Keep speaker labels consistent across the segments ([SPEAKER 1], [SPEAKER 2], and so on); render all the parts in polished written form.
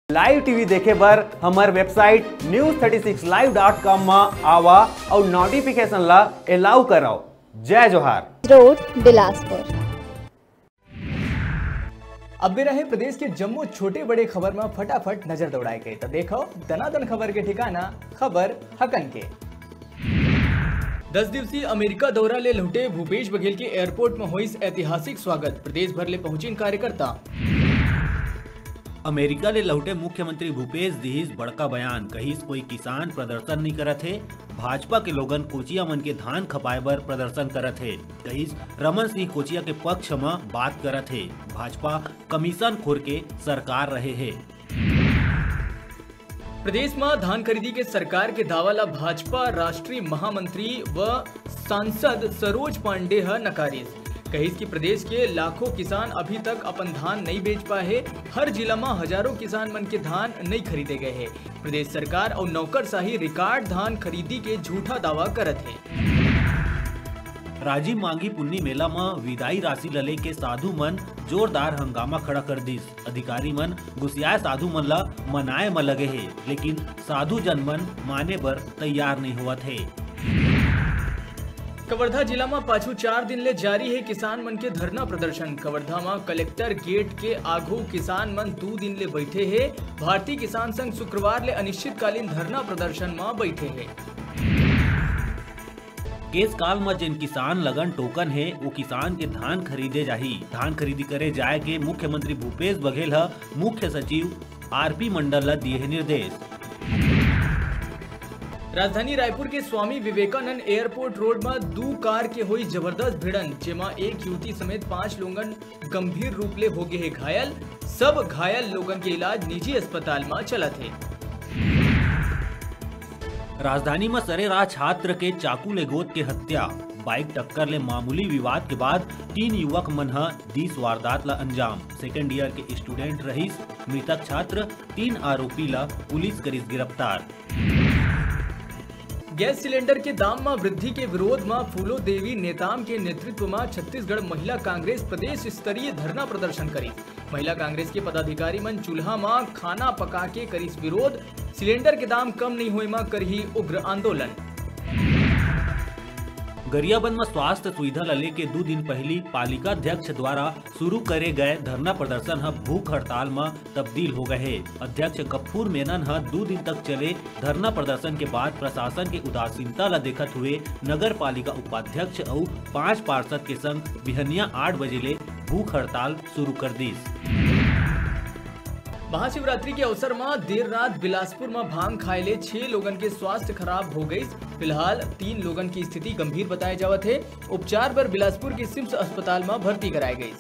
[SPEAKER 1] Live TV देखे बर हमार वेबसाइट news36live.com में आवा और नोटिफिकेशन ला अलाउ कराओ। जय जोहार।
[SPEAKER 2] रोड बिलासपुर।
[SPEAKER 3] अब भी रहे प्रदेश के जम्मू छोटे बड़े खबर में फटाफट नजर दौड़ाए गए तो देखो दनादन खबर के ठिकाना खबर हकन के। 10 दिवसीय अमेरिका दौरा ले लौटे भूपेश बघेल के एयरपोर्ट में हुई ऐतिहासिक स्वागत। प्रदेश भर ले पहुंचे कार्यकर्ता।
[SPEAKER 4] अमेरिका ले लौटे मुख्यमंत्री भूपेश दिहिस बड़का बयान, कहिस कोई किसान प्रदर्शन नहीं करत है। भाजपा के लोगन कोचिया मन के धान खपाए बर प्रदर्शन करत है। कहिस रमन सिंह कोचिया के पक्ष में बात करत है। भाजपा कमीशन खोर के सरकार रहे है।
[SPEAKER 3] प्रदेश में धान खरीदी के सरकार के दावा ला भाजपा राष्ट्रीय महामंत्री व सांसद सरोज पांडे नकारिस। कहिस कि प्रदेश के लाखों किसान अभी तक अपन धान नहीं बेच पाए। हर जिला में हजारों किसान मन के धान नहीं खरीदे गए हैं। प्रदेश सरकार और नौकरशाही रिकॉर्ड धान खरीदी के झूठा दावा करत है।
[SPEAKER 4] राजीव मांगी पुन्नी मेला में विदाई राशि लले के साधु मन जोरदार हंगामा खड़ा कर दिस। अधिकारी मन गुस्सियाए साधु मन ला मनाए में लगे है, लेकिन साधु जन मन माने बर तैयार नहीं हुआ थे।
[SPEAKER 3] कवर्धा जिला में पाछू 4 दिन ले जारी है किसान मन के धरना प्रदर्शन। कवर्धा में कलेक्टर गेट के आगू किसान मन 2 दिन ले बैठे है। भारतीय किसान संघ शुक्रवार ले अनिश्चितकालीन धरना प्रदर्शन में बैठे है।
[SPEAKER 4] केस काल में जिन किसान लगन टोकन है वो किसान के धान खरीदे जाही। धान खरीदी करे जाए के मुख्यमंत्री भूपेश बघेल मुख्य सचिव आरपी मंडल ला दिए निर्देश।
[SPEAKER 3] राजधानी रायपुर के स्वामी विवेकानंद एयरपोर्ट रोड में 2 कार के हुई जबरदस्त भिड़न, जेमा एक युवती समेत 5 लोगन गंभीर रूप ले हो गए घायल। सब घायल लोगन के इलाज निजी अस्पताल में चलत है।
[SPEAKER 4] राजधानी में सरेराह छात्र के चाकू ले गोद के हत्या। बाइक टक्कर ले मामूली विवाद के बाद 3 युवक मन दिस वारदात ला अंजाम। सेकेंड ईयर के स्टूडेंट रहीस मृतक छात्र। 3 आरोपी ला पुलिस करीस गिरफ्तार।
[SPEAKER 3] गैस सिलेंडर के दाम में वृद्धि के विरोध में फूलो देवी नेताम के नेतृत्व में छत्तीसगढ़ महिला कांग्रेस प्रदेश स्तरीय धरना प्रदर्शन करी। महिला कांग्रेस के पदाधिकारी मन चूल्हा में खाना पका के करीस विरोध। सिलेंडर के दाम कम नहीं हुए में करही उग्र आंदोलन।
[SPEAKER 4] गरियाबंद में स्वास्थ्य सुविधा लले के 2 दिन पहली पालिका अध्यक्ष द्वारा शुरू करे गए धरना प्रदर्शन भूख हड़ताल में तब्दील हो गए है। अध्यक्ष गफूर मेनन 2 दिन तक चले धरना प्रदर्शन के बाद प्रशासन के उदासीनता ला देखत हुए नगर पालिका उपाध्यक्ष और 5 पार्षद के संग बिहनिया 8 बजे ले भूख हड़ताल शुरू कर दी।
[SPEAKER 3] महाशिवरात्रि के अवसर में देर रात बिलासपुर में भांग खाए ले 6 लोगन के स्वास्थ्य खराब हो गई। फिलहाल 3 लोगन की स्थिति गंभीर बताए जावत है। उपचार पर बिलासपुर के सिम्स अस्पताल में भर्ती कराई गई।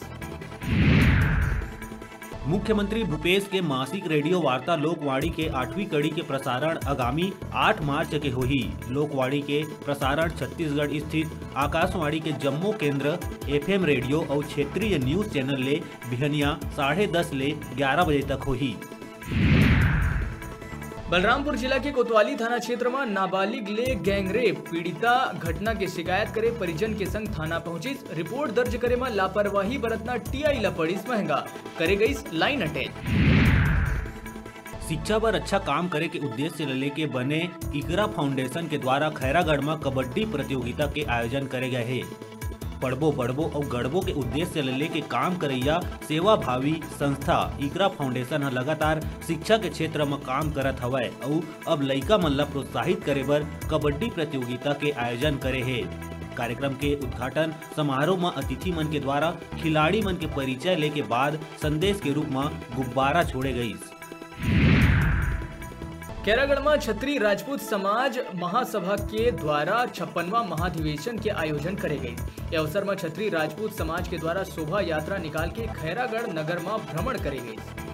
[SPEAKER 4] मुख्यमंत्री भूपेश के मासिक रेडियो वार्ता लोकवाणी के 8वीं कड़ी के प्रसारण आगामी 8 मार्च के होही। लोकवाणी के प्रसारण छत्तीसगढ़ स्थित आकाशवाणी के जम्मू केंद्र FM रेडियो और क्षेत्रीय न्यूज चैनल ले बिहनिया 10:30 ले 11 बजे तक होही।
[SPEAKER 3] बलरामपुर जिला के कोतवाली थाना क्षेत्र में नाबालिग ले गैंगरेप पीड़िता घटना के शिकायत करे परिजन के संग थाना पहुंची। रिपोर्ट दर्ज करे में लापरवाही बरतना TI ला पड़ीस महंगा, करे गई लाइन अटैच।
[SPEAKER 4] शिक्षा पर अच्छा काम करे के उद्देश्य से लेके बने इकरा फाउंडेशन के द्वारा खैरागढ़ में कबड्डी प्रतियोगिता के आयोजन करे गए है। पड़बो बड़बो और गड़बो के उद्देश्य से लेके काम करैया सेवा भावी संस्था इकरा फाउंडेशन लगातार शिक्षा के क्षेत्र में काम करत हवय और अब लइका मन ला प्रोत्साहित करे बर कबड्डी प्रतियोगिता के आयोजन करे है। कार्यक्रम के उद्घाटन समारोह में अतिथि मन के द्वारा खिलाड़ी मन के परिचय ले के बाद संदेश के रूप में गुब्बारा छोड़े गई।
[SPEAKER 3] खैरागढ़ में छत्री राजपूत समाज महासभा के द्वारा 56वां महाधिवेशन के आयोजन करे गए। इस अवसर में छत्री राजपूत समाज के द्वारा शोभा यात्रा निकाल के खैरागढ़ नगर में भ्रमण करे गए।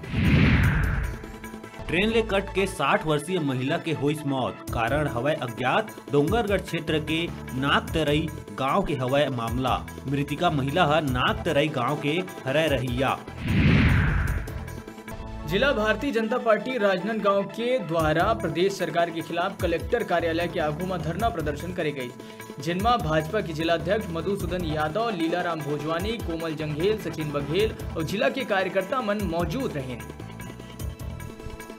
[SPEAKER 4] ट्रेन ले कट के 60 वर्षीय महिला के हुई मौत, कारण हवय अज्ञात। डोंगरगढ़ क्षेत्र के नागतरई गांव के हवय मामला। मृतिका महिला नागतरई गांव के हरय रहिया।
[SPEAKER 3] जिला भारतीय जनता पार्टी राजनांदगांव के द्वारा प्रदेश सरकार के खिलाफ कलेक्टर कार्यालय के आगू में धरना प्रदर्शन करे गई, जिनमें भाजपा के जिलाध्यक्ष मधुसूदन यादव, लीलाराम भोजवानी, कोमल जंघेल, सचिन बघेल और जिला के कार्यकर्ता मन मौजूद रहे।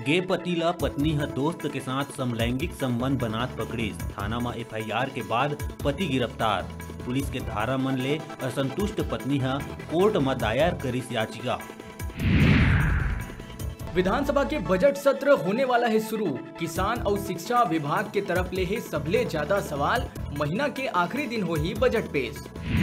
[SPEAKER 4] गे पति ला पत्नी ह दोस्त के साथ समलैंगिक संबंध बनात पकड़िस। थाना में FIR के बाद पति गिरफ्तार। पुलिस के धारा मन ले असंतुष्ट पत्नी ह कोर्ट में दायर करिस याचिका।
[SPEAKER 3] विधानसभा के बजट सत्र होने वाला है शुरू। किसान और शिक्षा विभाग के तरफ ले है सबले ज्यादा सवाल। महीना के आखिरी दिन हो ही बजट पेश।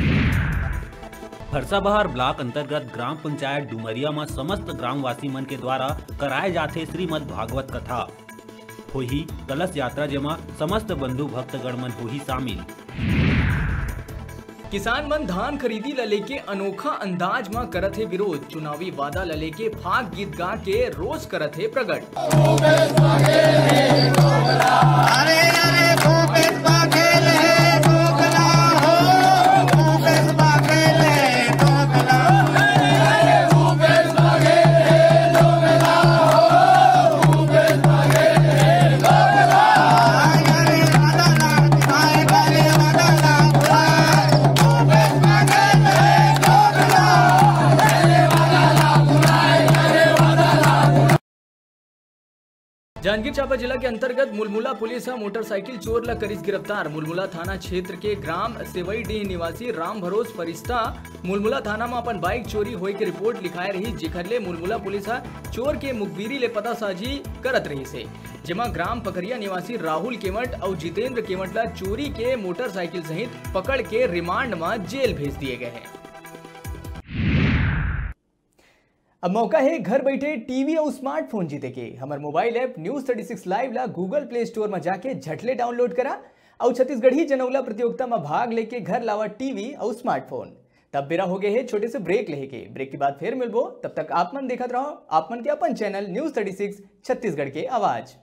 [SPEAKER 4] फरसाबहार ब्लॉक अंतर्गत ग्राम पंचायत डुमरिया में समस्त ग्रामवासी मन के द्वारा कराए जाते श्रीमद् भागवत कथा होही कलश यात्रा जेमा समस्त बंधु भक्तगण मन होही शामिल।
[SPEAKER 3] किसान मन धान खरीदी ल लेके अनोखा अंदाज में करत है विरोध। चुनावी वादा ल लेके फाक गीत गा के रोज करत है प्रकट। जांजगीर चांपा जिला के अंतर्गत मुलमुला पुलिस मोटरसाइकिल चोर ला करिस गिरफ्तार। मुलमुला थाना क्षेत्र के ग्राम सेवईडीह निवासी राम भरोस फरिश्ता मुलमुला थाना में अपन बाइक चोरी होए के रिपोर्ट लिखाए रही, जेखर ले मुलमुला पुलिस चोर के मुखबिरी ले पतासाजी करत रही से, जेमा ग्राम पकरिया निवासी राहुल केवट और जितेंद्र केवट ला चोरी के मोटरसाइकिल सहित पकड़ के रिमांड में जेल भेज दिए गए हैं। अब मौका है घर बैठे टीवी और स्मार्टफोन जीते के। हमारे मोबाइल ऐप न्यूज 36 लाइव ला गूगल प्ले स्टोर में जाके झटले डाउनलोड करा और छत्तीसगढ़ी जनौला प्रतियोगिता में भाग लेके घर लावा टीवी और स्मार्टफोन। तब बेरा हो गए है छोटे से ब्रेक लेके के। ब्रेक के बाद फिर मिलबो, तब तक आप मन देखत रहो आप मन के अपन चैनल न्यूज 36 छत्तीसगढ़ के आवाज।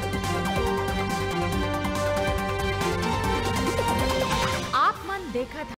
[SPEAKER 5] आप मन देखत